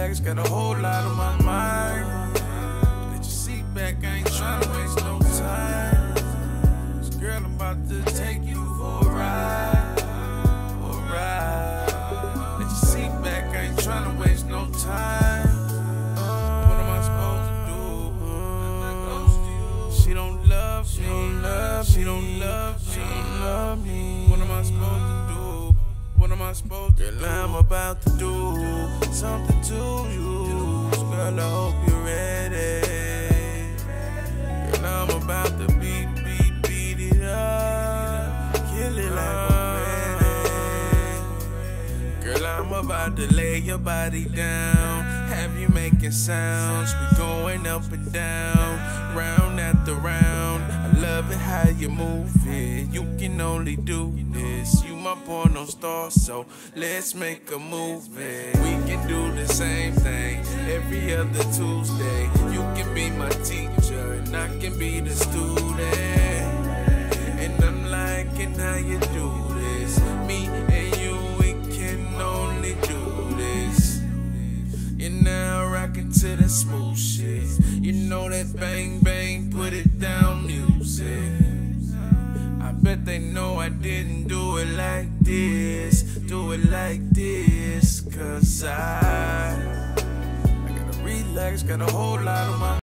relax, got a whole lot on my mind. Let your seat back, I ain't tryna waste no time. This girl, I'm about to take you for a ride, for a ride. Let your seat back, I ain't tryna waste no time. What am I supposed to do? She don't love me, she don't love me. What am I supposed to do? What am I supposed to do? Girl, I'm about to do something to you. Girl, I hope you're ready. Girl, I'm about to beat it up, kill it like I'm ready. Girl, I'm about to lay your body down, have you making sounds. We going up and down, round after round. I love it how you move it. You can only do this. You my porno star, so let's make a movie. We can do the same thing every other Tuesday. You can be my teacher and I can be the student. And I'm liking how you do this. Me and you, we can only do this. You're now rocking to the smooth shit. You know that bang bang, put it down music. I bet they know I didn't do it like this, cause I gotta relax, got a whole lot of my